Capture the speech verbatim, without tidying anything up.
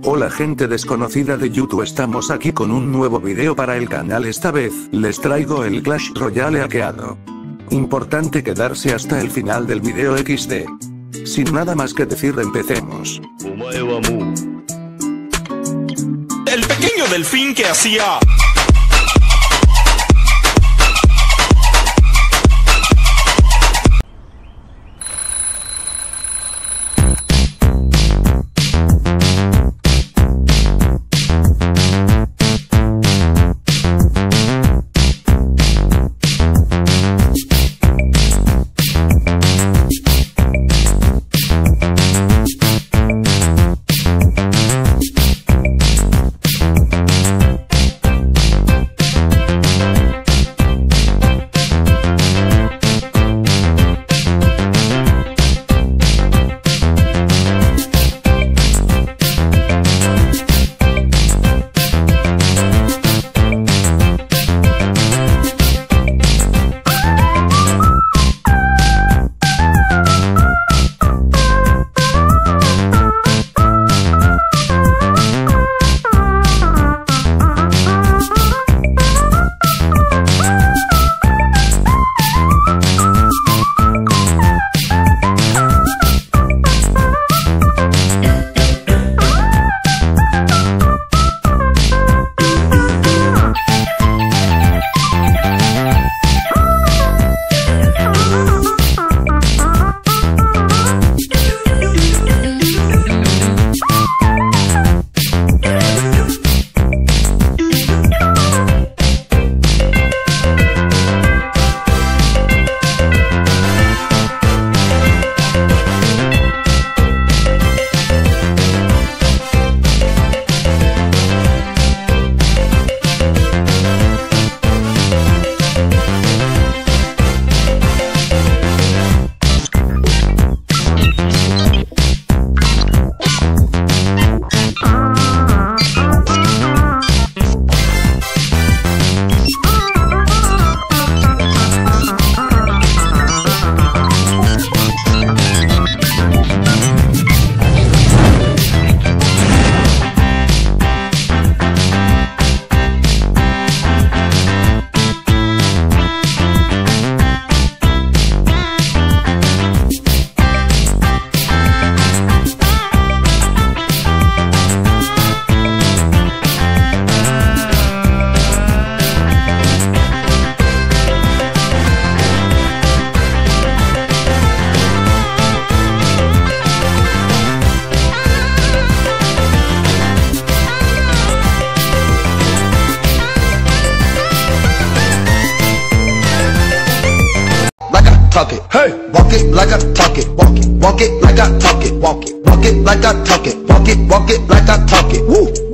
Hola gente desconocida de YouTube, estamos aquí con un nuevo video para el canal. Esta vez, les traigo el Clash Royale hackeado. Importante quedarse hasta el final del video equis de. Sin nada más que decir, empecemos. El pequeño delfín que hacía... Talk it, hey, walk it like I talk it, walk it, walk it like I talk it, walk it, walk it like I talk it, walk it, walk it like I talk it, woo.